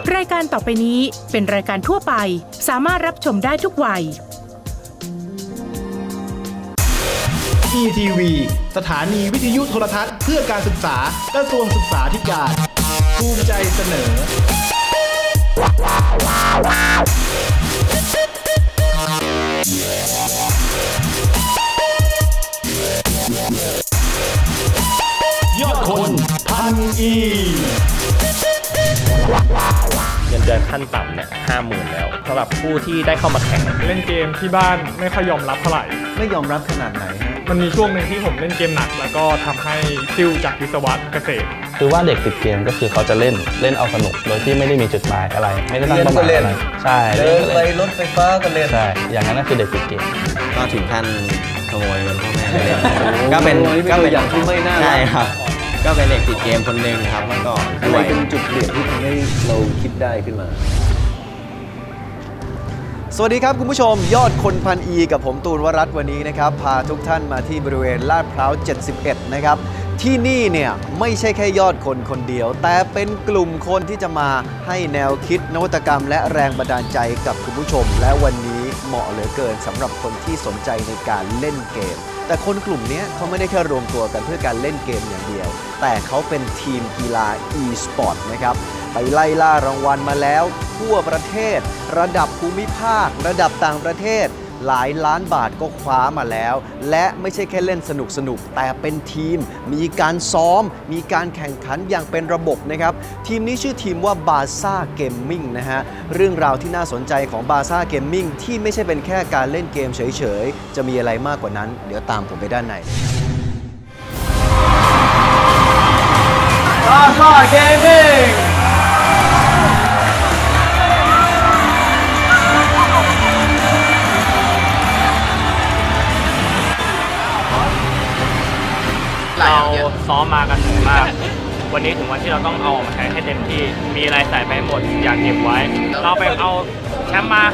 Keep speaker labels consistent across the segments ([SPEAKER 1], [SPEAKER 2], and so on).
[SPEAKER 1] รายการต่อไปนี้เป็นรายการทั่วไปสามารถรับชมได้ทุกวัย
[SPEAKER 2] ETV สถานีวิทยุโทรทัศน์เพื่อการศึกษากระทรวงศึกษาธิการภูมิใจเสนอยอดคนพันอี
[SPEAKER 3] เงินเดือนขั้นต่ำเนี่ย50,000แล้วสำหรับผู้ที่ได้เข้ามาแข่ง
[SPEAKER 4] เล่นเกมที่บ้านไม่ค่อยยอมรับเท่าไหร่
[SPEAKER 5] ไม่ยอมรับขนาดไหนฮะ
[SPEAKER 4] มันมีช่วงหนึ่งที่ผมเล่นเกมหนักแล้วก็ทำให้ซิ่วจากวิศวะเกษตร
[SPEAKER 6] คือว่าเด็กติดเกมก็คือเขาจะเล่นเอาสนุกโดยที่ไม่ได้มีจุดหมายอะไรไม่ได้ตั้งเป้าหมายอะไรใช่
[SPEAKER 5] เดินไปรถไฟฟ้าก็เล่น
[SPEAKER 6] ใช่อย่างนั้นก็คือเด็กติดเกม
[SPEAKER 3] ก็ถึงขั้นขโมยเงินพ่อแม่เล่นก็เป็น
[SPEAKER 5] อย่างที่ไม่น่า
[SPEAKER 3] ใช่ครับก็เป็นเด็กติดเกมคนหนึ่งครับแล้วก็
[SPEAKER 5] อะไรเป็นจุดเปลี่ยนที่ทำให้เราคิดได้ขึ้นมาสวัสดีครับคุณผู้ชมยอดคนพันอีกับผมตูนวรัตน์วันนี้นะครับพาทุกท่านมาที่บริเวณลาดพร้าว71นะครับที่นี่เนี่ยไม่ใช่แค่ยอดคนคนเดียวแต่เป็นกลุ่มคนที่จะมาให้แนวคิดนวัตกรรมและแรงบันดาลใจกับคุณผู้ชมและวันนี้เหมาะเหลือเกินสำหรับคนที่สนใจในการเล่นเกมแต่คนกลุ่มนี้เขาไม่ได้แค่รวมตัวกันเพื่อการเล่นเกมอย่างเดียวแต่เขาเป็นทีมกีฬา e-sport นะครับไปไล่ล่ารางวัลมาแล้วทั่วประเทศระดับภูมิภาคระดับต่างประเทศหลายล้านบาทก็คว้ามาแล้วและไม่ใช่แค่เล่นสนุกแต่เป็นทีมมีการซ้อมมีการแข่งขันอย่างเป็นระบบนะครับทีมนี้ชื่อทีมว่าบาซ่าเกมมิ่งนะฮะเรื่องราวที่น่าสนใจของบาซ่าเกมมิ่งที่ไม่ใช่เป็นแค่การเล่นเกมเฉยๆจะมีอะไรมากกว่านั้นเดี๋ยวตามผมไปด้านในบาซ่าเกมมิ่ง
[SPEAKER 3] เราซ้อมมากันเหนื่อยมากวันนี้ถึงวันที่เราต้องเอามาใช้ให้เต็มที่มีอะไรใส่ไปหมดอยากเก็บไว้เราไปเอาแชมป์มา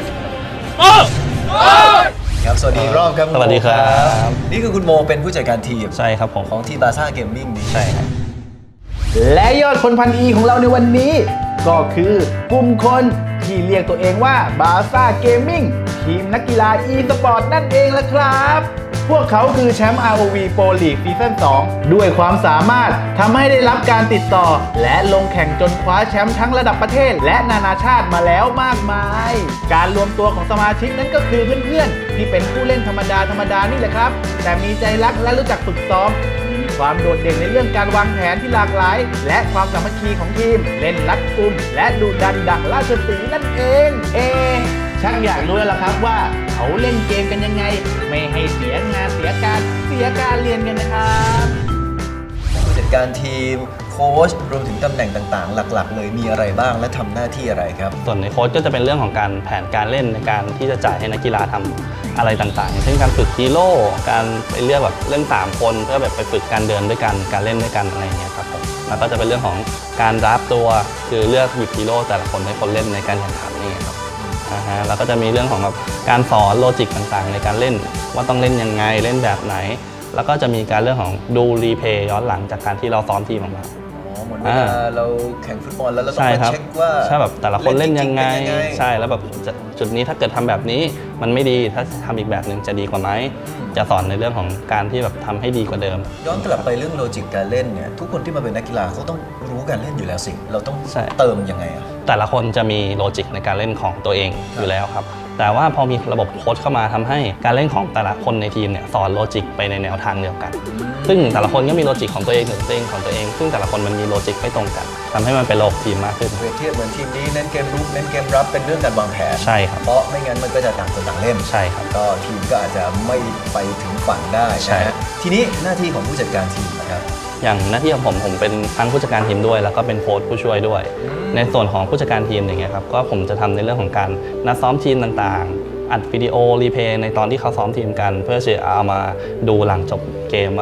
[SPEAKER 5] ครับสวัสดีรอบครับ
[SPEAKER 6] สวัสดีครับ
[SPEAKER 5] นี่คือคุณโมเป็นผู้จัดการทีม
[SPEAKER 6] ใช่ครับผม
[SPEAKER 5] ของทีมบาซ่าเกมมิ่งนี้
[SPEAKER 6] ใช่ครับ
[SPEAKER 2] และยอดคนพันอีของเราในวันนี้ก็คือกลุ่มคนที่เรียกตัวเองว่าบาซ่าเกมมิ่งทีมนักกีฬา e-sport นั่นเองล่ะครับพวกเขาคือแชมป์ ROV Pro League ซีซั่น 2 ด้วยความสามารถทำให้ได้รับการติดต่อและลงแข่งจนคว้าแชมป์ทั้งระดับประเทศและนานาชาติมาแล้วมากมายการรวมตัวของสมาชิกนั้นก็คือเพื่อนๆที่เป็นผู้เล่นธรรมดานี่แหละครับแต่มีใจรักและรู้จักฝึกซ้อมมีความโดดเด่นในเรื่องการวางแผนที่หลากหลายและความสามัคคีของทีมเล่นรัดกุมและดุดันดังราชสีห์นั่นเองชักอยากรู้แล้วล่ะครับว่าเขาเล่นเกมกันยังไงไม่ให้เสียงานเสียการเรียนกันนะครับ
[SPEAKER 5] ผู้จัดการทีมโค้ชรวมถึงตำแหน่งต่างๆหลักๆเลยมีอะไรบ้างและทำหน้าที่อะไรครับ
[SPEAKER 6] ส่วนในโค้ชก็จะเป็นเรื่องของการแผนการเล่นในการที่จะจ่ายให้นักกีฬาทำอะไรต่างๆอย่างเช่นการฝึกฮีโร่การไปเลือกแบบเล่น3คนเพื่อแบบไปฝึกการเดินด้วยกันการเล่นด้วยกันอะไรอย่างเงี้ยครับผมแล้วก็จะเป็นเรื่องของการรับตัวคือเลือกหยิบฮีโร่แต่ละคนให้คนเล่นในการแข่งขันนี่ครับแล้วก็จะมีเรื่องของแบบการสอนโลจิกต่างๆในการเล่นว่าต้องเล่นยังไงเล่นแบบไหนแล้วก็จะมีการเรื่องของดูรีเพย์ย้อนหลังจากการที่เราซ้อมทีมของเรา
[SPEAKER 5] เหมือนเวลาเราแข่งฟุตบอลแล้วเราต้องมาเช็คว่า
[SPEAKER 6] ใช่แบบแต่ละคนเล่นยังไงใช่แล้วแบบจุดนี้ถ้าเกิดทำแบบนี้มันไม่ดีถ้าทำอีกแบบหนึ่งจะดีกว่าไหมจะสอนในเรื่องของการที่แบบทำให้ดีกว่าเดิม
[SPEAKER 5] ย้อนกลับไปเรื่องโลจิกการเล่นเนี่ยทุกคนที่มาเป็นนักกีฬาเขาต้องรู้การเล่นอยู่แล้วสิเราต้องเติมยังไงอะ
[SPEAKER 6] แต่ละคนจะมีโลจิกในการเล่นของตัวเองอยู่แล้วครับแต่ว่าพอมีระบบโค้ชเข้ามาทำให้การเล่นของแต่ละคนในทีมเนี่ยสอนโลจิกไปในแนวทางเดียวกันซึ่งแต่ละคนก็มีโลจิกของตัวเองของตัวเองซึ่งแต่ละคนมันมีโลจิกไม่ตรงกันทำให้มันเป็นโลกทีมมากขึ้น
[SPEAKER 5] เปรียบเทียบเหมือนทีมนี้เน้นเกมรุกเน้นเกมรับเป็นเรื่องการวางแผน
[SPEAKER 6] ใช่ครับ
[SPEAKER 5] เพราะไม่งั้นมันก็จะต่างคนต่างเล่น
[SPEAKER 6] ใช่ครับ
[SPEAKER 5] ก็ทีมก็อาจจะไม่ไปถึงฝั่งได้
[SPEAKER 6] ใช่
[SPEAKER 5] ทีนี้หน้าที่ของผู้จัดการทีมนะครับ
[SPEAKER 6] อย่างหน้าที่ของผมเป็นทั้งผู้จัดการทีมด้วยแล้วก็เป็นโค้ชผู้ช่วยด้วยในส่วนของผู้จัดการทีมอย่างเงี้ยครับก็ผมจะทำในเรื่องของการนัดซ้อมทีมต่างๆอัดวิดีโอรีเพย์ในตอนที่เขาซ้อมทีมกันเพื่อจะเอามาดูหลังจบเกมว่าแบบ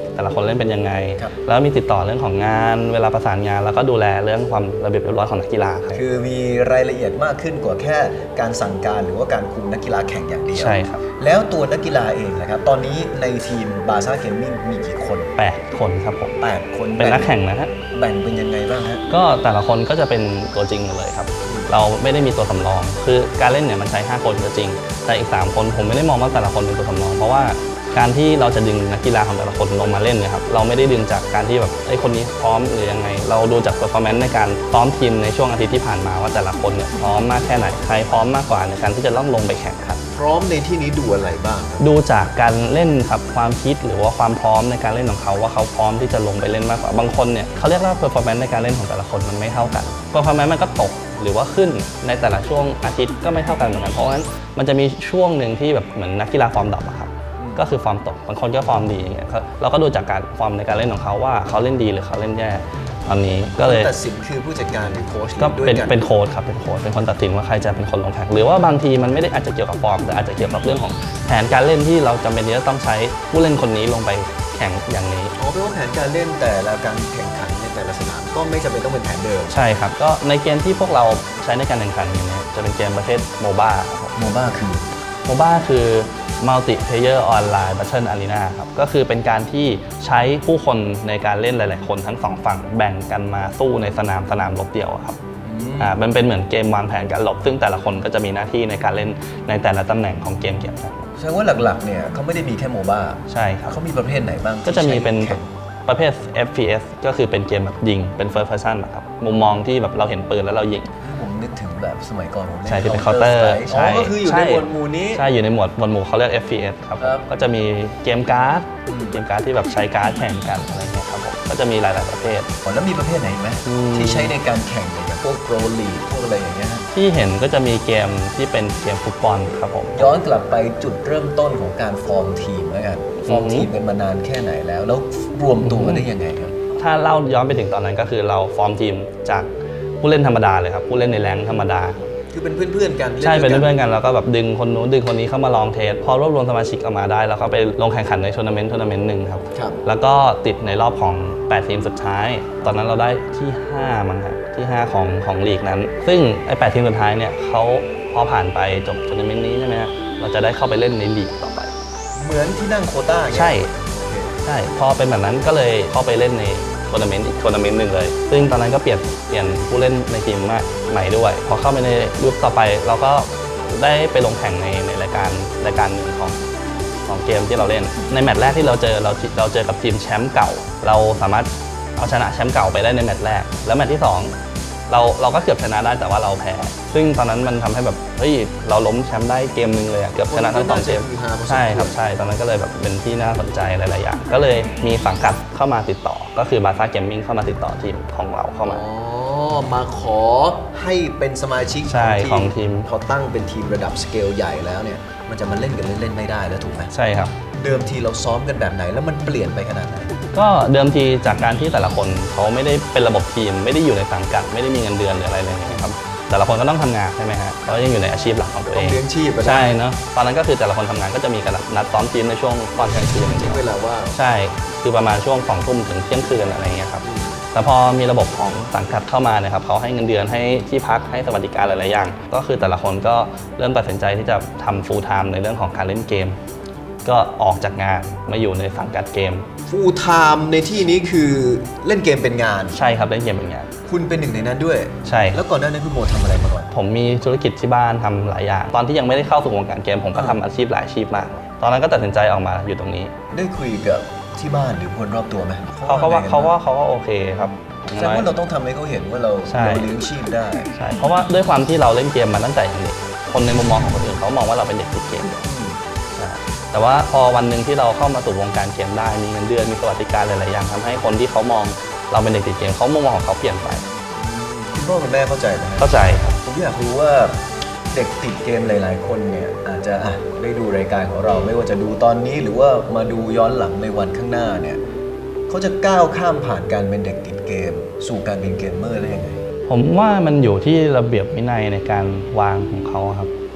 [SPEAKER 6] แต่ละคนเล่นเป็นยังไงแล้วมีติดต่อเรื่องของงานเวลาประสานงานแล้วก็ดูแลเรื่องความระเบียบเรียบร้อยของนักกีฬา
[SPEAKER 5] คือมีรายละเอียดมากขึ้นกว่าแค่การสั่งการหรือว่าการคุมนักกีฬาแข่งอย่างเดียว
[SPEAKER 6] ใช่ครับ
[SPEAKER 5] แล้วตัวนักกีฬาเองนะครับตอนนี้ในทีมบาซ่าเกมมิ่งมีกี่คน
[SPEAKER 6] 8 คนครับผม
[SPEAKER 5] 8 คน
[SPEAKER 6] เป็นนักแข่งนะฮะ
[SPEAKER 5] แบ่งเป็นยังไงบ้างฮะ
[SPEAKER 6] ก็แต่ละคนก็จะเป็นตัวจริงเลยครับเราไม่ได้มีตัวสำรองคือการเล่นเนี่ยมันใช้5 คนก็จริงแต่อีก3 คนผมไม่ได้มองว่าแต่ละคนเป็นตัวสำรองเพราะว่าการที่เราจะดึงนักกีฬาของแต่ละคนลงมาเล่นเนี่ยครับเราไม่ได้ดึงจากการที่แบบไอ้คนนี้พร้อมหรือยังไงเราดูจาก performance ในการซ้อมทีมในช่วงอาทิตย์ที่ผ่านมาว่าแต่ละคนเนี่ยพร้อมมากแค่ไหนใครพร้อมมากกว่าในการที่จะต้องลงไปแข่งขัน
[SPEAKER 5] พร้อมในที่นี้ดูอะไรบ้าง
[SPEAKER 6] ดูจากการเล่นครับความคิดหรือว่าความพร้อมในการเล่นของเขาว่าเขาพร้อมที่จะลงไปเล่นมากกว่าบางคนเนี่ยเขาเรียกว่า performance ในการเล่นของแต่ละคนมันไม่เท่ากัน performance มันก็ตกหรือว่าขึ้นในแต่ละช่วงอาทิตย์ก็ไม่เท่ากันเหมือนกันเพราะฉะนั้นมันจะมีช่วงหนึ่งที่แบบเหมือนนักกีฬาฟอร์มดรอปอะครับก็คือฟอร์มตกบางคนก็ฟอร์มดีอย่างเงี้ยเราก็ดูจากการฟอร์มในการเล่นของเขาว่าเขาเล่นดีหรือเขาเล่นแย่ตอนนี้ก็เลย
[SPEAKER 5] ตัดสินคือผู้จัดการหรือโค้ช
[SPEAKER 6] ก็เป็นโค้ชครับเป็นโค้ชเป็นคนตัดสินว่าใครจะเป็นคนลงแข่งหรือว่าบางทีมันไม่ได้อาจจะเกี่ยวกับฟอร์มแต่อาจจะเกี่ยวกับเรื่องของแผนการเล่นที่เราจำเป็นที่จะต้องใช้ผู้เล่นคนนี้ลงไปแข่งอย่างนี้
[SPEAKER 5] แปลว่าแผนการเล่นแต่ละการแข่งขันในแต่ละสนามก็ไม่จำเป็นต้องเป็นแผนเดิม
[SPEAKER 6] ใช่ครับก็ในเกมที่พวกเราใช้ในการแข่งขันอย่างนี้จะเป็นเกมประเภทโมบ้าคือ Multiplayer Online Battle Arena ครับก็คือเป็นการที่ใช้ผู้คนในการเล่นหลายๆคนทั้ง2 ฝั่งแบ่งกันมาสู้ในสนามรบเดียวครับมันเป็นเหมือนเกมวางแผนการรบซึ่งแต่ละคนก็จะมีหน้าที่ในการเล่นในแต่ละตำแหน่งของเกมนั้น
[SPEAKER 5] แสดงว่าหลักๆเนี่ยเขาไม่ได้มีแค่โมบ้า
[SPEAKER 6] ใช่ครับ
[SPEAKER 5] เขามีประเภทไหนบ้าง
[SPEAKER 6] ก็จะมีเป็นประเภท FPS ก็คือเป็นเกมแบบยิงเป็น First Person ครับมุมมองที่แบบเราเห็นปืนแล้วเรายิง
[SPEAKER 5] ผมนึกถึงแบบสมัยก่อน
[SPEAKER 6] ใช่ที่เป็นเคาน์เตอร์
[SPEAKER 5] ใช่ก็คืออยู่ในหมวดหมู่นี้
[SPEAKER 6] ใช่อยู่ในหมวดหมู่เขาเรียก FPS ครับก็จะมีเกมการ์ดที่แบบใช้การ์ดแข่งกันอะไรเงี้ยครับผมก็จะมีหลายๆประเภท
[SPEAKER 5] แล้วมีประเภทไหนไหมที่ใช้ในการแข่งอย่างพวกโปรลีกพวกอะไรอย่างเงี้ย
[SPEAKER 6] ที่เห็นก็จะมีเกมที่เป็นเกมฟุตบอลครับผม
[SPEAKER 5] ย้อนกลับไปจุดเริ่มต้นของการฟอร์มทีมแล้วกันฟอร์มทีมกันมานานแค่ไหนแล้วรวมตัวกันได้ยังไงครับ
[SPEAKER 6] ถ้าเล่าย้อนไปถึงตอนนั้นก็คือเราฟอร์มทีมจากผู้เล่นธรรมดาเลยครับผู้เล่นในแรงธรรมดา
[SPEAKER 5] คือเป็นเพื่อนๆกัน
[SPEAKER 6] ใช่เป็นเพื่อนๆกันแล้วก็แบบดึงคนนู้นดึงคนนี้เข้ามาลองเทสพอรวบรวมสมาชิกออกมาได้แล้วก็ไปลงแข่งขันในทัวร์นาเมนต์หนึ่งครับแล้วก็ติดในรอบของ8 ทีมสุดท้ายตอนนั้นเราได้ที่5มั้งครับที่5ของลีกนั้นซึ่งไอ้8 ทีมสุดท้ายเนี่ยเขาพอผ่านไปจบทัวร์นาเมนต์นี้ใช่ไหมเราจะได้เข้าไปเล่นในลีกต่อไป
[SPEAKER 5] เหมือนที่นั่งโควต้า
[SPEAKER 6] ใช่พอเป็นแบบนั้นก็เลยเข้าไปเล่นในทัวร์นาเมนต์อีกทัวร์นาเมนต์หนึ่งเลยซึ่งตอนนั้นก็เปลี่ยนผู้เล่นในทีมใหม่ด้วยพอเข้าไปในยุคต่อไปเราก็ได้ไปลงแข่งในรายการหนึ่งของเกมที่เราเล่นในแมตช์แรกที่เราเจอกับทีมแชมป์เก่าเราสามารถเอาชนะแชมป์เก่าไปได้ในแมตช์แรกแล้วแมตช์ที่2เราก็เกือบชนะได้แต่ว่าเราแพ้ซึ่งตอนนั้นมันทำให้แบบเฮ้ยเราล้มแชมป์ได้เกมนึงเลยเกือบชนะทั้ง2 เกมใช่ครับใช่ตอนนั้นก็เลยแบบเป็นที่น่าสนใจหลายๆอย่างก็เลยมีสังกัดเข้ามาติดต่อก็คือบาซ่าเกมมิ่งเข้ามาติดต่อทีมของเราเข้ามา
[SPEAKER 5] มาขอให้เป็นสมาชิก
[SPEAKER 6] ของทีม
[SPEAKER 5] พอตั้งเป็นทีมระดับสเกลใหญ่แล้วเนี่ยมันจะมาเล่นกันเล่นไม่ได้แล้วถูกไหม
[SPEAKER 6] ใช่ครับ
[SPEAKER 5] เดิมทีเราซ้อมกันแบบไหนแล้วมันเปลี่ยนไปขนาดไหน
[SPEAKER 6] ก็เดิมทีจากการที่แต่ละคนเขาไม่ได้เป็นระบบทีมไม่ได้อยู่ในสังกัดไม่ได้มีเงินเดือนหรืออะไรเลยนะครับแต่ละคนก็ต้องทำงานใช่ไหมฮะเขายังอยู่ในอาชีพหลักของตัวเอง
[SPEAKER 5] เลี้ยงชีพ
[SPEAKER 6] ใช่เนาะตอนนั้นก็คือแต่ละคนทำงานก็จะมีการนัดซ้อมทีมในช่วงตอนกลางคืน
[SPEAKER 5] เวลาว่า
[SPEAKER 6] ใช่คือประมาณช่วง20 ทุ่มถึงเที่ยงคืนอะไรเงี้ยครับแต่พอมีระบบของสังกัดเข้ามานะครับเขาให้เงินเดือนให้ที่พักให้สวัสดิการหลายๆอย่างก็คือแต่ละคนก็เริ่มตัดสินใจที่จะทำ full time ในเรื่องของการเล่นเกมก็ออกจากงานมาอยู่ในสังกัดเกม
[SPEAKER 5] full time ในที่นี้คือเล่นเกมเป็นงาน
[SPEAKER 6] ใช่ครับเล่นเกมเป็นงาน
[SPEAKER 5] คุณเป็นหนึ่งในนั้นด้วย
[SPEAKER 6] ใช่
[SPEAKER 5] แล้วก่อนหน้านั้นคุณโมทำอะไรมาก่อน
[SPEAKER 6] ผมมีธุรกิจที่บ้านทำหลายอย่างตอนที่ยังไม่ได้เข้าสู่วงการเกมผมก็ทำอาชีพหลายอาชีพมากตอนนั้นก็ตัดสินใจออกมาอยู่ตรงนี้
[SPEAKER 5] ได้คุยกับที่บ้านหรือคนรอบตัวไหม
[SPEAKER 6] เขาก็โอเคครับ
[SPEAKER 5] แสดงว่าเราต้องทำให้เขาเห็นว่าเราเลี้ยงชีพได้
[SPEAKER 6] ใช่เพราะว่าด้วยความที่เราเล่นเกมมาตั้งแต่ยังเด็กคนในมุมมองของคนอื่นเขามองว่าเราเป็นเด็กติดเกมแต่ว่าพอวันหนึ่งที่เราเข้ามาสู่วงการเกมได้มีเงินเดือนมีสวัสดิการหลายๆอย่างทำให้คนที่เขามองเราเป็นเด็กติดเกมเขามุมมองของเขาเปลี่ยนไป
[SPEAKER 5] คุณพ่อคุณแม่เข้าใจไหม
[SPEAKER 6] เข้าใจครับ
[SPEAKER 5] ผมอยากรู้ว่าเด็กติดเกมหลายๆคนเนี่ยอาจจะได้ดูรายการของเราไม่ว่าจะดูตอนนี้หรือว่ามาดูย้อนหลังในวันข้างหน้าเนี่ยเขาจะก้าวข้ามผ่านการเป็นเด็กติดเกมสู่การเป็นเกมเมอร์ได้ยังไง
[SPEAKER 6] ผมว่ามันอยู่ที่ระเบียบวินัยในการวางของเขาครับค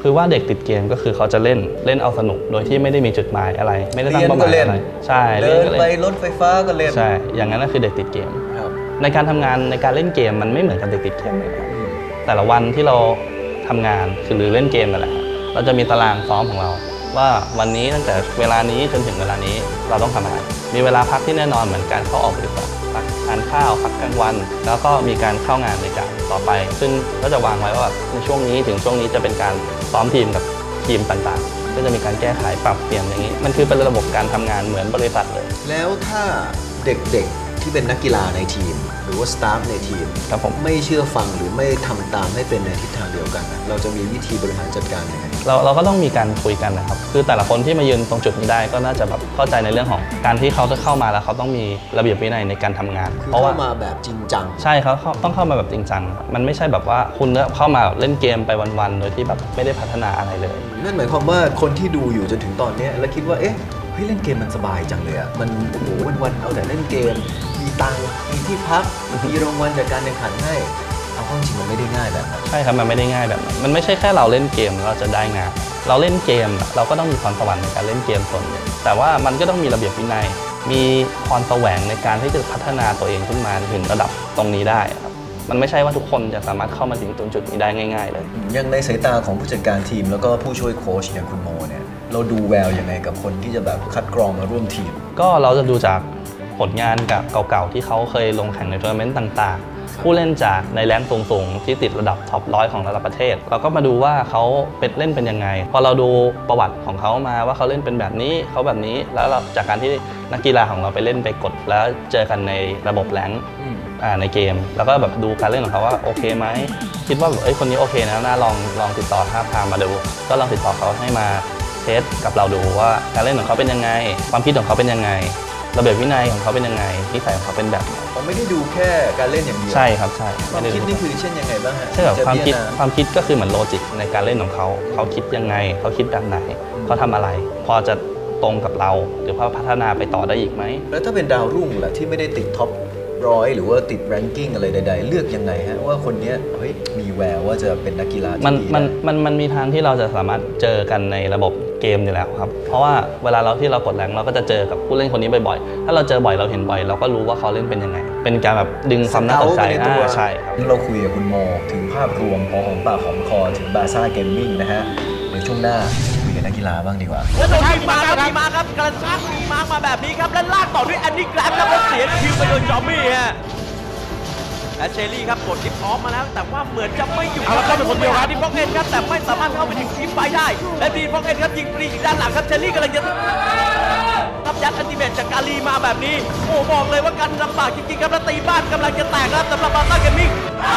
[SPEAKER 6] คือว่าเด็กติดเกมก็คือเขาจะเล่นเอาสนุกโดยที่ไม่ได้มีจุดหมายอะไรไม่ได้ตั้งเป้าหมายอะไรใช่
[SPEAKER 5] เดินไปรถไฟฟ้าก็เล่น
[SPEAKER 6] ใช่อย่างนั้นก็คือเด็กติดเกมในการทำงานในการเล่นเกมมันไม่เหมือนกับเด็กติดเกมเลยแต่ละวันที่เราทำงานคือหรือเล่นเกมนั่นแหละเราจะมีตารางซ้อมของเราว่าวันนี้ตั้งแต่เวลานี้จนถึงเวลานี้เราต้องทำอะไรมีเวลาพักที่แน่นอนเหมือนการเข้าออกบริษัทพักทานข้าวพักกลางวันแล้วก็มีการเข้างานในการต่อไปซึ่งก็จะวางไว้ว่าในช่วงนี้ถึงช่วงนี้จะเป็นการซ้อมทีมกับทีมต่างๆก็จะมีการแก้ไขปรับเปลี่ยนอย่างนี้มันคือเป็นระบบการทำงานเหมือนบริษัทเลย
[SPEAKER 5] แล้วถ้าเด็กๆที่เป็นนักกีฬาในทีมหรือว่าสตาฟในทีม
[SPEAKER 6] ครับผม
[SPEAKER 5] ไม่เชื่อฟังหรือไม่ทำตามให้เป็นในทิศทางเดียวกันเราจะมีวิธีบริหารจัดการยังไง
[SPEAKER 6] เราก็ต้องมีการคุยกันนะครับคือแต่ละคนที่มายืนตรงจุดนี้ได้ก็น่าจะแบบเข้าใจในเรื่องของการที่เขาจะเข้ามาแล้วเขาต้องมีระเบียบวินัยในการทำงาน
[SPEAKER 5] เพราะว่ามาแบบจริงจัง
[SPEAKER 6] ใช่เขาต้องเข้ามาแบบจริงจังมันไม่ใช่แบบว่าคุณเข้ามาเล่นเกมไปวันๆโดยที่แบบไม่ได้พัฒนาอะไรเลย
[SPEAKER 5] นั่นหมายความว่าคนที่ดูอยู่จนถึงตอนนี้แล้วคิดว่าเฮ้ยเล่นเกมมันสบายจังเลยอ่ะมันโอ้โหวันๆเอาแต่เล่นเกมมีตังค์มีที่พักมีรางวัลจากการแข่งขันให้เอาเข้าจริงมันไม่ได้ง่ายแบบนั้น
[SPEAKER 6] ใช่ครับมันไม่ได้ง่ายแบบนั้นมันไม่ใช่แค่เราเล่นเกมเราจะได้งานเราเล่นเกมเราก็ต้องมีพรสวรรค์ในการเล่นเกมส่วนหนึ่งแต่ว่ามันก็ต้องมีระเบียบวินัยมีพรแสวงในการที่จะพัฒนาตัวเองขึ้นมาถึงระดับตรงนี้ได้ครับมันไม่ใช่ว่าทุกคนจะสามารถเข้ามาถึงตรงจุดนี้ได้ง่ายๆเลย
[SPEAKER 5] อย่างในสายตาของผู้จัดการทีมแล้วก็ผู้ช่วยโค้ชอย่างคุณโมเนี่ยเราดูแววยังไงกับคนที่จะแบบคัดกรองมาร่วมทีม
[SPEAKER 6] ก็เราจะดูจากผลงานกับเก่าๆที่เขาเคยลงแข่งในทัวร์นาเมนต์ต่างๆผู้เล่นจากในแรงค์สูงๆที่ติดระดับท็อป100ของระดับประเทศเราก็มาดูว่าเขาเล่นเป็นยังไงพอเราดูประวัติของเขามาว่าเขาเล่นเป็นแบบนี้เขาแบบนี้แล้วจากการที่นักกีฬาของเราไปเล่นไปกดแล้วเจอกันในระบบแรงค์ในเกมแล้วก็แบบดูการเล่นของเขาว่าโอเคไหมคิดว่าคนนี้โอเคนะน่าลองติดต่อท้าทามมาดูก็ลองติดต่อเขาให้มาเทสกับเราดูว่าการเล่นของเขาเป็นยังไงความคิดของเขาเป็นยังไงระเบียบวินัยของเขาเป็นยังไงนิสัยของเขาเป็นแบบ
[SPEAKER 5] ผมไม่ได้ดูแค่การเล่นอย่างเดียว
[SPEAKER 6] ใช่ครับใช่
[SPEAKER 5] ความคิดนี่คือเช่นยังไงบ้างฮะ
[SPEAKER 6] ใช่แบบความคิดก็คือเหมือนโลจิกในการเล่นของเขาคิดยังไงเขาคิดแบบไหนเขาทำอะไรพอจะตรงกับเราหรือว่าพัฒนาไปต่อได้อีกไหม
[SPEAKER 5] แล้วถ้าเป็นดาวรุ่งล่ะที่ไม่ได้ติดท็อป100หรือว่าติดแรงกิ้งอะไรใดๆเลือกยังไงฮะว่าคนนี้เฮ้ยมีแววว่าจะเป็นนักกีฬาที่ดี
[SPEAKER 6] มันมีทางที่เราจะสามารถเจอกันในระบบเกมอยู่แล้วครับเพราะว่าเวลาที่เรากดแรงเราก็จะเจอกับผู้เล่นคนนี้บ่อยๆถ้าเราเจอบ่อยเราเห็นบ่อยเราก็รู้ว่าเขาเล่นเป็นยังไงเป็นการแบบดึงความน่าสนใจใช่ครับ
[SPEAKER 5] เราคุยกับคุณโมถึงภาพรวมพอหอมปากหอมคอถึงบาซ่าเกมมิ่งนะฮะในช่วงหน้าคุยกับนักกีฬาบ้างดีกว่า
[SPEAKER 7] แล้วโดนทีมาครับกระชากทีมาแบบนี้ครับแล้วลากต่อด้วยแอนนี่แกรมแล้วเสียคิวไปโดนจอมมี่ฮะและเชลลี่ครับกดลิฟต์ออฟมาแล้วแต่ว่าเหมือนจะไม่อยู่แล้วก็เป็นคนเดียวครับดีฟ็อกเอ็นครับแต่ไม่สามารถเข้าไปถึงทีมไฟได้และดีฟ็อกเอ็นครับยิงฟรีอีกด้านหลังครับเชลลี่กำลังจะรับยัดอันติเมตจากกาลีมาแบบนี้โอ้บอกเลยว่ากันลำบากจริงๆครับและตีบ้านกำลังจะแตกครับสำหรับบาซ่าเกมมิ่ง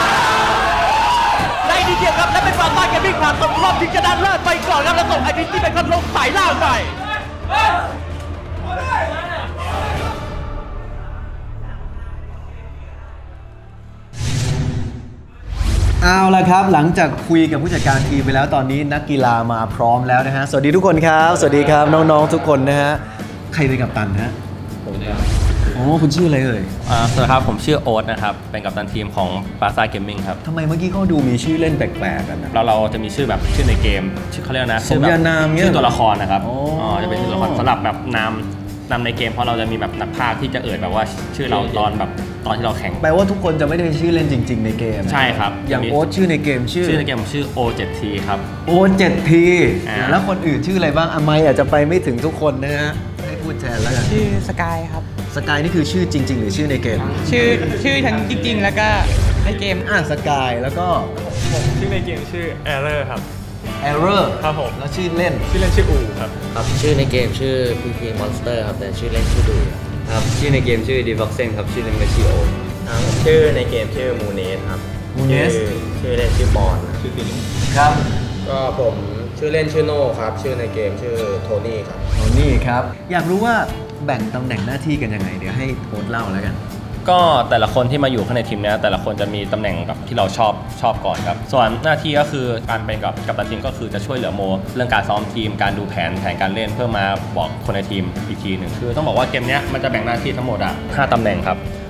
[SPEAKER 7] ในดีเดียวครับและเป็นบาซ่าเกมมิ่งผ่านตกรอบที่จะได้เลิศไปก่อนครับแล้วส่งไอดิที่เป็นคนลงสายล่างไป
[SPEAKER 5] เอาละครับหลังจากคุยกับผู้จัดการทีมไปแล้วตอนนี้นักกีฬามาพร้อมแล้วนะฮะสวัสดีทุกคนครับสวัสดีครับน้องๆทุกคนนะฮะใครเป็นกัปตันฮะผมครับอ๋อคุณชื่ออะไรเอ่ย
[SPEAKER 8] สวัสดีครับผมชื่อโอ๊ตนะครับเป็นกัปตันทีมของบาซ่าเกมมิ่งครับ
[SPEAKER 5] ทำไมเมื่อกี้เขาดูมีชื่อเล่นแปลกๆกันนะ
[SPEAKER 8] เราจะมีชื่อแบบชื่อในเกมชื่อเขาเรียกนะ
[SPEAKER 5] สมญานาม
[SPEAKER 8] ชื่อตัวละครนะครับจะเป็นชื่อตัวละครสำหรับแบบนำในเกมเพราะเราจะมีแบบนักพากย์ที่จะแบบว่าชื่อเราตอนที่เราแข่ง
[SPEAKER 5] แปลว่าทุกคนจะไม่ได้ชื่อเล่นจริงๆในเกม
[SPEAKER 8] ใช่ครับ
[SPEAKER 5] อย่างโอ๊ตชื่อในเกมชื่อ
[SPEAKER 8] ในเกมชื่อ O7T ครับ
[SPEAKER 5] O7T แล้วคนอื่นชื่ออะไรบ้างไม่อาจจะไปไม่ถึงทุกคนนะฮะให้พูดแทนแล้วกัน
[SPEAKER 9] ชื่อสกายครับ
[SPEAKER 5] สกายนี่คือชื่อจริงๆหรือชื่อในเกม
[SPEAKER 9] ชื่อทั้งจริงๆแล้วก็ในเกม
[SPEAKER 5] สกายแล้วก็
[SPEAKER 4] ผมชื่อในเกมชื่อ Error ครับ
[SPEAKER 5] Error
[SPEAKER 4] ครับผม
[SPEAKER 5] แล้วชื่อเล่น
[SPEAKER 4] ชื่ออูครับ
[SPEAKER 10] ชื่อในเกมชื่อ PP Monster ครับแต่ชื่อเล่นชื่อดูครับชื่อในเกมชื่อ Devoxen ครับชื่อเล่นชื่อโอ
[SPEAKER 11] ชื่อในเกมชื่อมูเนสครับชื่อเล่นชื่อบอล
[SPEAKER 4] ชื่อฟิลิป
[SPEAKER 5] ครับ
[SPEAKER 11] ก็ผมชื่อเล่นชื่อโน่ครับชื่อในเกมชื่อโทนี่ครับ
[SPEAKER 5] โทนี่ครับอยากรู้ว่าแบ่งตำแหน่งหน้าที่กันยังไงเดี๋ยวให้โค้ชเล่าแล้วกัน
[SPEAKER 8] ก็แต่ละคนที่มาอยู่ข้างในทีมนี้แต่ละคนจะมีตำแหน่งแบบที่เราชอบก่อนครับส่วนหน้าที่ก็คือการเป็นกับกัปตันทีมก็คือจะช่วยเหลือโมเรื่องการซ้อมทีมการดูแผนการเล่นเพื่อมาบอกคนในทีมอีกทีหนึ่งคือต้องบอกว่าเกมนี้มันจะแบ่งหน้าที่ทั้งหมด5ตำแหน่งครับ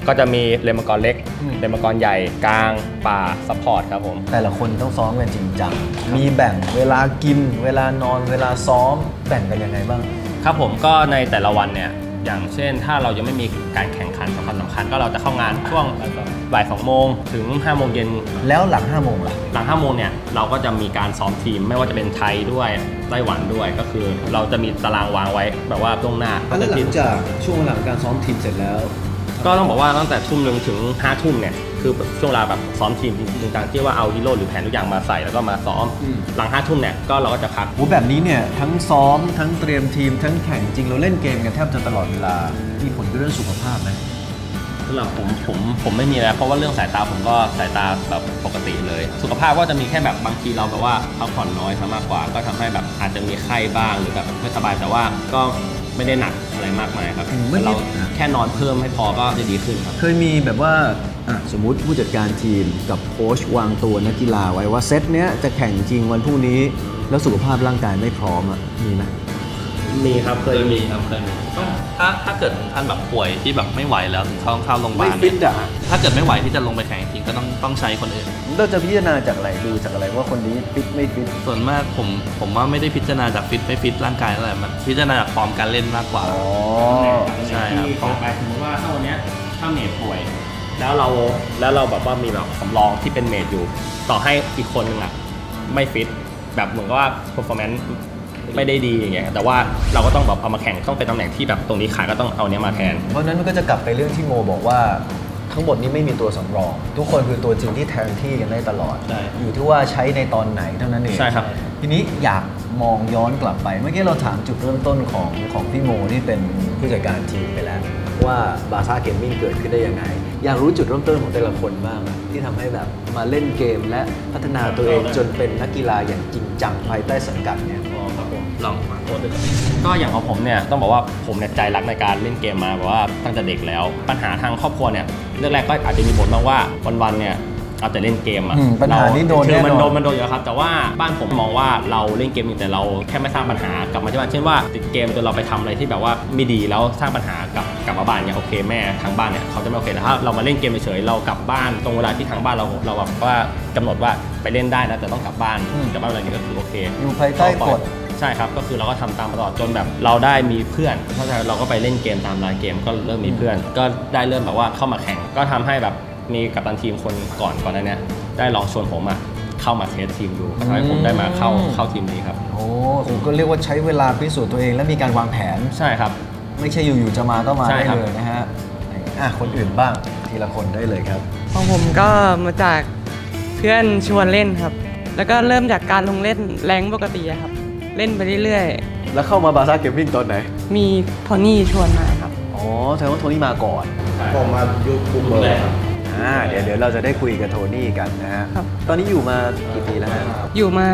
[SPEAKER 8] ก็จะมีเลนมังกรเล็กเลนมังกรใหญ่กลางป่าซัพพอร์ตครับผม
[SPEAKER 5] แต่ละคนต้องซ้อมกันจริงจังมีแบ่งเวลากินเวลานอนเวลาซ้อมแบ่งกันยังไงบ้าง
[SPEAKER 8] ครับผมก็ในแต่ละวันเนี่ยอย่างเช่นถ้าเรายังไม่มีการแข่งขันสำคัญก็เราจะเข้างานช่วงบ่าย2 โมงถึง5 โมงเย็น
[SPEAKER 5] แล้วหลัง5 โมงล่ะ
[SPEAKER 8] หลัง5 โมงเนี่ยเราก็จะมีการซ้อมทีมไม่ว่าจะเป็นไทยด้วยไต้หวันด้วยก็คือเราจะมีตารางวางไว้แบบว่าล่วงหน้า
[SPEAKER 5] แล้วหลังจากช่วงหลังการซ้อมทีมเสร็จแล้ว
[SPEAKER 8] ก็ต้องบอกว่าตั้งแต่ทุ่มนึงถึง5 ทุ่มเนี่ยคือช่วงเวลาแบบซ้อมทีมจริงๆที่ว่าเอาฮีโร่หรือแผนทุกอย่างมาใส่แล้วก็มาซ้อมหลัง5 ทุ่มเนี่ยก็เราก็จะพัก
[SPEAKER 5] แบบนี้เนี่ยทั้งซ้อมทั้งเตรียมทีมทั้งแข่งจริงเราเล่นเกมกันแทบจะตลอดเวลามีผลกับเรื่องสุขภาพไหม
[SPEAKER 8] สำหรับผมไม่มีแล้วเพราะว่าเรื่องสายตาผมก็สายตาแบบปกติเลยสุขภาพก็จะมีแค่แบบบางทีเราแบบว่าพักผ่อนน้อยซะมากกว่าก็ทำให้แบบอาจจะมีไข้บ้างหรือแบบไม่สบายแต่ว่าก็ไม่ได้หนักอะไรมากมายครับเราแค่นอนเพิ่มให้พอก็จะดีขึ้นครับ
[SPEAKER 5] เคยมีแบบว่าสมมุติผู้จัดการทีมกับโค้ชวางตัวนักกีฬาไว้ว่าเซตเนี้ยจะแข่งจริงวันพรุ่งนี้แล้วสุขภาพร่างกายไม่พร้อมมีไหม
[SPEAKER 8] มีครับเคยมี
[SPEAKER 6] ครับเคยมีถ้าเกิดท่านแบบป่วยที่แบบไม่ไหวแล้วถึงเข้าโรงพยาบาล
[SPEAKER 5] ไม่ฟิต
[SPEAKER 6] ถ้าเกิดไม่ไหวที่จะลงไปแข่งจริงก็ต้องใช้คนอื่น
[SPEAKER 5] เราจะพิจารณาจากอะไรดูจากอะไรว่าคนนี้ฟิตไม่ฟิต
[SPEAKER 6] ส่วนมากผมว่าไม่ได้พิจารณาจากฟิตไม่ฟิตร่างกายอะไรมันพิจารณาจากฟอร์มการเล่นมากกว่า
[SPEAKER 8] ใช่ครับเขาไปสมมติว่าถ้าวันนี้ถ้าเมจป่วยแล้วเราแบบว่ามีแบบสำรองที่เป็นเมจอยู่ต่อให้อีกคนนึงไม่ฟิตแบบเหมือนว่า performanceไม่ได้ดีอย่างเงี้ยแต่ว่าเราก็ต้องแบบเอามาแข่งต้องเป็นตำแหน่งที่แบบตรงนี้ขาดก็ต้องเอาเนี้ยมาแทน
[SPEAKER 5] เพราะนั้นมันก็จะกลับไปเรื่องที่โมบอกว่าทั้งหมดนี้ไม่มีตัวสำรองทุกคนคือตัวจริงที่แทนที่กันได้ตลอดอยู่ที่ว่าใช้ในตอนไหนเท่านั้นเอง
[SPEAKER 8] ใช่ครับ
[SPEAKER 5] ทีนี้อยากมองย้อนกลับไปเมื่อกี้เราถามจุดเริ่มต้นของพี่โมที่เป็นผู้จัดการทีมไปแล้วว่าบาซ่าเกมมิ่งเกิดขึ้นได้ยังไงอยากรู้จุดเริ่มต้นของแต่ละคนบ้างที่ทำให้แบบมาเล่นเกมและพัฒนาตัวเองจนเป็นนักกีฬาอย่างจริงจังภายใต้สังกัดเนี่ย
[SPEAKER 8] ลองมาโค้ดด้วยก็อย่างของผมเนี่ยต้องบอกว่าผมเนี่ยใจรักในการเล่นเกมมาแบบว่าตั้งแต่เด็กแล้วปัญหาทางครอบครัวเนี่ยเรื่องแรกก็อาจจะมีบ่นบ้างว่าวันๆเนี่ยเอาแต่เล่นเกม
[SPEAKER 5] ปัญหานี้โดน
[SPEAKER 8] คือมันโดนอยู่แล้วครับแต่ว่าบ้านผมมองว่าเราเล่นเกมอยู่แต่เราแค่ไม่สร้างปัญหากลับมาที่บ้านเช่นว่าติดเกมจนเราไปทำอะไรที่แบบว่าไม่ดีแล้วสร้างปัญหากลับมาบ้านเนี่ยโอเคแม่ทางบ้านเนี่ยเขาจะไม่โอเคแต่ถ้าเรามาเล่นเกมเฉยๆเรากลับบ้านตรงเวลาที่ทางบ้านเราแบบว่ากำหนดว่าไปเล่นได้นะแต่ต้องกลับบ้านอะไรนี้ก็คือโอเค
[SPEAKER 5] อยู่ภายใต้กฎ
[SPEAKER 8] ใช่ครับก็คือเราก็ทำตามตลอดจนแบบเราได้มีเพื่อนเพราะฉะนั้นเราก็ไปเล่นเกมตามร้านเกมก็เริ่มมีเพื่อนก็ได้เริ่มแบบว่าเข้ามาแข่งก็ทำให้แบบมีกัปตันทีมคนก่อนนั้นเนี่ยได้ลองชวนผมเข้ามาเทสทีมดูก็ทำให้ผมได้มาเข้าทีมนี้ครับ
[SPEAKER 5] โอ้ผมก็เรียกว่าใช้เวลาพิสูจน์ตัวเองและมีการวางแผน
[SPEAKER 8] ใช่ครับ
[SPEAKER 5] ไม่ใช่อยู่ๆจะมาก็มาได้เลยนะฮะคนอื่นบ้างทีละคนได้เลยครับ
[SPEAKER 9] ของผมก็มาจากเพื่อนชวนเล่นครับแล้วก็เริ่มจากการลงเล่นแรงปกติครับเล่นไปเรื่อย
[SPEAKER 5] ๆแล้วเข้ามาบาซ่าเกมมิ่งตอนไหน
[SPEAKER 9] มีโทนี่ชวนมาครับ
[SPEAKER 5] อ๋อแสดงว่าโทนี่มาก่อน
[SPEAKER 11] ผมมายุคบุกเบิก
[SPEAKER 5] เดี๋ยวเราจะได้คุยกับโทนี่กันนะฮะตอนนี้อยู่มากี่ปีแล้วฮะ
[SPEAKER 9] อยู่มา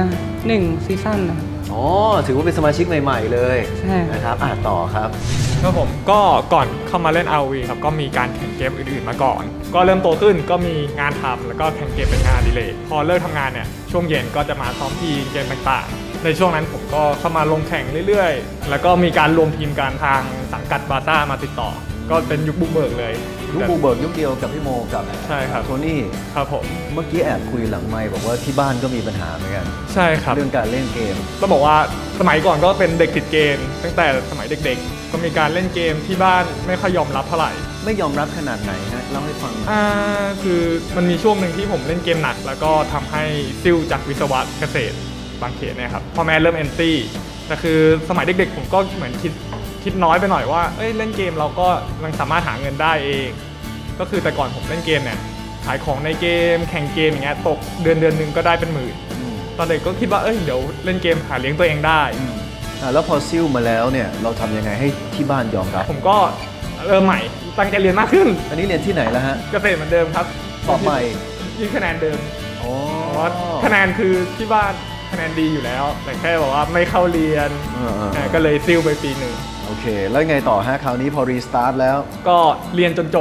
[SPEAKER 9] 1 ซีซั่นนะครับ
[SPEAKER 5] อ๋อถือว่าเป็นสมาชิกใหม่ๆเลย
[SPEAKER 9] ใช่
[SPEAKER 5] นะครับต่อครับ
[SPEAKER 4] ผมก็ก่อนเข้ามาเล่น RV ครับก็มีการแข่งเกมอื่นๆมาก่อนก็เริ่มโตขึ้นก็มีงานทำแล้วก็แข่งเกมเป็นงานอดิเรกพอเลิกทำงานเนี่ยช่วงเย็นก็จะมาซ้อมทีเกมต่างๆในช่วงนั้นผมก็เข้ามาลงแข่งเรื่อยๆแล้วก็มีการรวมทีมกันทางสังกัดบาซ่ามาติดต่อก็เป็นยุคบุกเบิกเลย
[SPEAKER 5] ยุคบุกเบิกยุคเดียวกับพี่โมกับ
[SPEAKER 4] ใช่ครับ
[SPEAKER 5] โทนี่
[SPEAKER 4] ครับผม
[SPEAKER 5] เมื่อกี้แอบคุยหลังไมค์บอกว่าที่บ้านก็มีปัญหาเหมือนกัน
[SPEAKER 4] ใช่ครับ
[SPEAKER 5] เรื่องการเล่นเกม
[SPEAKER 4] ต้องบอกว่าสมัยก่อนก็เป็นเด็กติดเกมตั้งแต่สมัยเด็กๆก็มีการเล่นเกมที่บ้านไม่ค่อยยอมรับเท่าไหร่
[SPEAKER 5] ไม่ยอมรับขนาดไหนฮะเล่าให้ฟัง
[SPEAKER 4] คือมันมีช่วงหนึ่งที่ผมเล่นเกมหนักแล้วก็ทำให้ซิ่วจากวิศวะเกษตรบางเขตเนี่ยครับพ่อแม่เริ่มแอนตี้แต่คือสมัยเด็กๆผมก็เหมือนคิดน้อยไปหน่อยว่าเล่นเกมเราก็ยังสามารถหาเงินได้เองก็คือแต่ก่อนผมเล่นเกมเนี่ยขายของในเกมแข่งเกมอย่างเงี้ยตกเดือนนึงก็ได้เป็นหมื่นตอนเด็กก็คิดว่าเดี๋ยวเล่นเกมหาเลี้ยงตัวเองได้
[SPEAKER 5] แล้วพอซิ่วมาแล้วเนี่ยเราทำยังไงให้ที่บ้านยอมรับ
[SPEAKER 4] ผมก็เริ่มใหม่ตั้งใจเรียนมากขึ้น
[SPEAKER 5] อันนี้เรียนที่ไหนแล้วฮะ
[SPEAKER 4] เกษตรเหมือนเดิมครับ
[SPEAKER 5] สอบใหม่
[SPEAKER 4] ยื่นคะแนนเดิมคะแนนคือที่บ้านคะแนนดีอยู่แล้วแต่แค่บอกว่าไม่เข้าเรียนก็เลยซิ่วไปปีหนึ่ง
[SPEAKER 5] โอเคแล้วไงต่อฮะคราวนี้พอรีสตาร์ทแล้ว
[SPEAKER 4] ก็เรียนจนจบ